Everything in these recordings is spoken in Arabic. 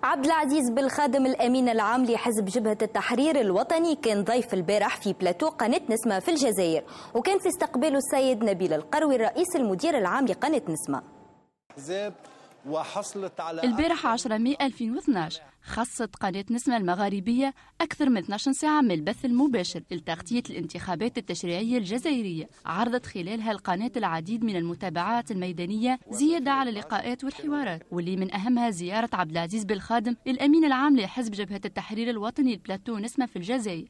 عبد العزيز بالخادم الأمين العام لحزب جبهة التحرير الوطني كان ضيف البارح في بلاتو قناة نسمة في الجزائر، وكان في استقباله السيد نبيل القروي الرئيس المدير العام لقناة نسمة. وحصلت على البارح 10 ماي 2012 خصت قناة نسمة المغاربية أكثر من 12 ساعة من البث المباشر لتغطية الانتخابات التشريعية الجزائرية. عرضت خلالها القناة العديد من المتابعات الميدانية زيادة على اللقاءات والحوارات، واللي من أهمها زيارة عبد العزيز بالخادم الأمين العام لحزب جبهة التحرير الوطني البلاتو نسمة في الجزائر.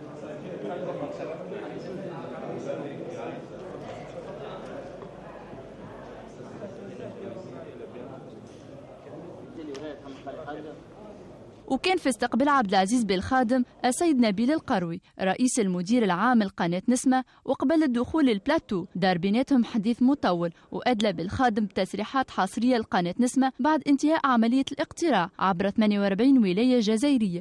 وكان في استقبال عبد العزيز بالخادم السيد نبيل القروي رئيس المدير العام لقناة نسمة، وقبل الدخول للبلاتو دار بيناتهم حديث مطول، وأدلى بالخادم بتصريحات حصرية لقناة نسمة بعد انتهاء عملية الاقتراع عبر 48 ولاية جزائرية.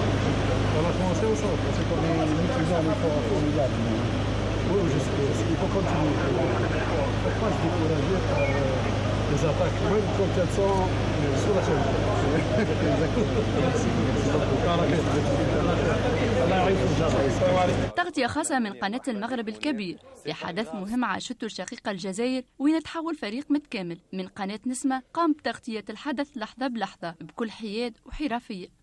تغطية خاصة من قناة المغرب الكبير في حدث مهم عاشته الشقيقة الجزائر، وين تحول فريق متكامل من قناة نسمة قام بتغطية الحدث لحظة بلحظة بكل حياد وحرفية.